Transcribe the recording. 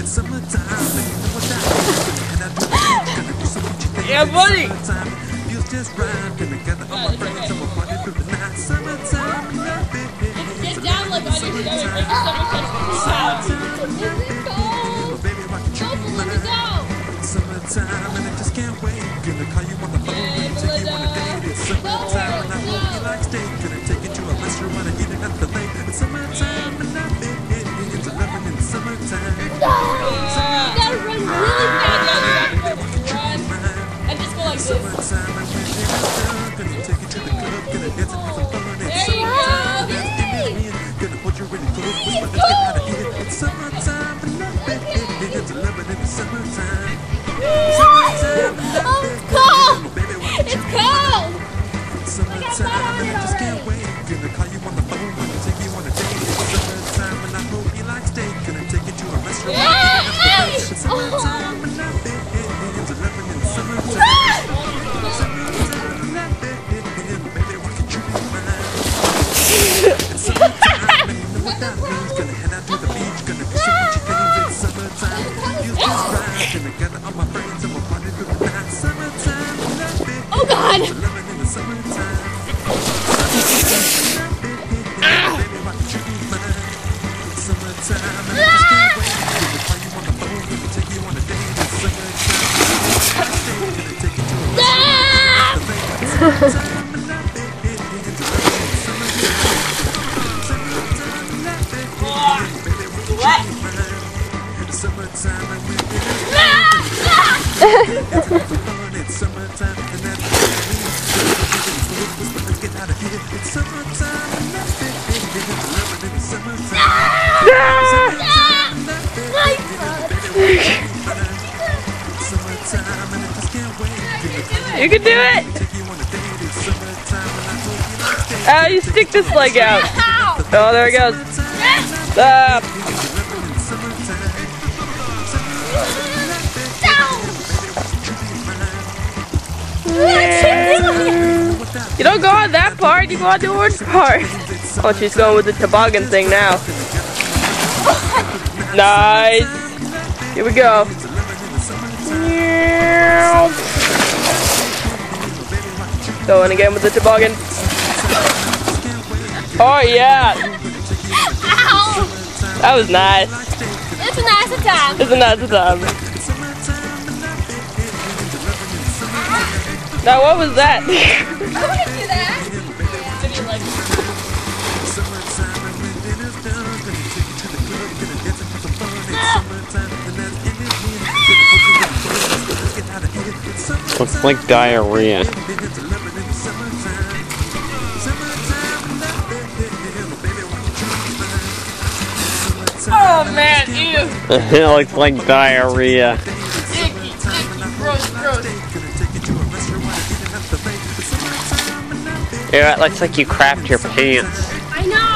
Yeah, buddy. Get down like on your stomach, make your stomach touch the ground. Is it cold? Don't let me go. Summertime and I just can't wait. Gonna call you on the phone and take you on a date. It's summertime and I hope you like steak. Gonna take you to a restaurant and eat it at the lake. It's summertime and I've been into loving in the summertime. You gotta run really fast. Run. And just go like this. Summertime and when it is done, gonna take you to the club. Gonna dance and have some fun. It's There you summertime. go. Gonna hold you really close. Whisper, let's get out of here. It's summertime and I've been into loving in the summertime. Oh, it's cold! It's cold! Summertime and I just can't wait. Gonna call you on the phone, gonna take you on a date. It's summertime and I hope you like steak. Gonna take you to a restaurant. It's summertime and I've been into loving in the summertime. Summertime and I've been baby, why can't you be mine? It's summertime and you know what that means. Gonna head out to the beach, gonna do some Gucci things. It's summertime, you just ride. Gonna gather all my friends and we'll party through the night. Summertime and I've been Oh God! loving in the summertime. Summertime and I just can't wait. Gonna call you on the phone, gonna take you on a date. It's summertime, gonna take you to a restaurant. Summertime and I've been into loving in the summertime. Summertime and I've been baby, won't you be mine? Summertime and we're it's summertime and that's let's get out of here. It's summertime and that's it. Loving in the summertime. Summertime and I just can't wait. You can do it. Oh, you stick this leg out. Oh, there it goes. Stop. You don't go on that part, you go on the orange part. Oh, she's going with the toboggan thing now. Nice. Here we go. Going again with the toboggan. Oh yeah. That was nice. It's a nice time. It's a nice time. Now what was that? I want to do that. Looks like diarrhea. Oh man, ew. It looks like diarrhea. Icky, gross, gross. Yeah, it looks like you crapped your pants. I know.